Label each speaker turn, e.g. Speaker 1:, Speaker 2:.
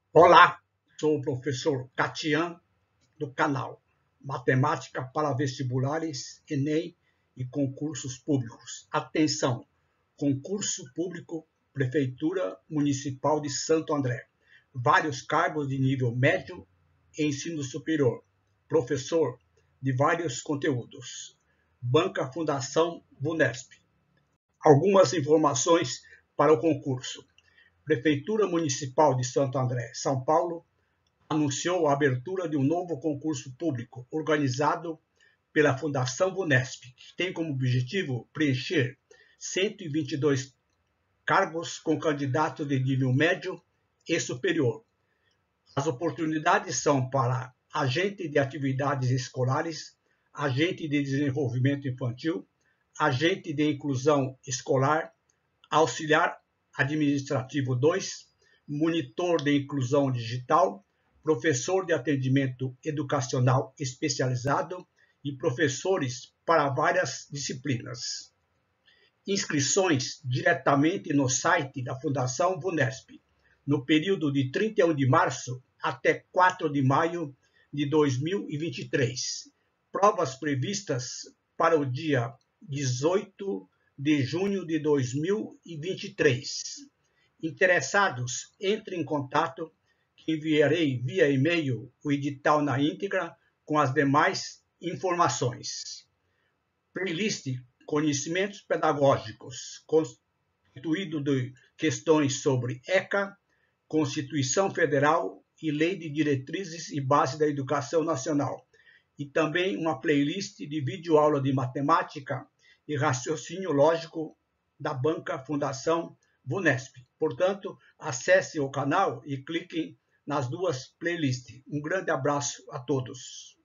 Speaker 1: Olá, sou o professor Catian, do canal Matemática para Vestibulares, Enem e Concursos Públicos. Atenção! Concurso Público, Prefeitura Municipal de Santo André. Vários cargos de nível médio e ensino superior. Professor de vários conteúdos. Banca Fundação VUNESP. Algumas informações para o concurso. Prefeitura Municipal de Santo André, São Paulo, anunciou a abertura de um novo concurso público organizado pela Fundação VUNESP, que tem como objetivo preencher 122 cargos com candidatos de nível médio e superior. As oportunidades são para agente de atividades escolares, agente de desenvolvimento infantil, agente de inclusão escolar, auxiliar administrativo 2, monitor de inclusão digital, professor de atendimento educacional especializado e professores para várias disciplinas. Inscrições diretamente no site da Fundação VUNESP, no período de 31 de março até 4 de maio de 2023. Provas previstas para o dia 18 de junho de 2023. Interessados, entrem em contato, que enviarei via e-mail o edital na íntegra com as demais informações. Playlist Conhecimentos Pedagógicos, constituído de questões sobre ECA, Constituição Federal e Lei de Diretrizes e Bases da Educação Nacional. E também uma playlist de videoaula de matemática e raciocínio lógico da Banca Fundação VUNESP. Portanto, acessem o canal e cliquem nas duas playlists. Um grande abraço a todos.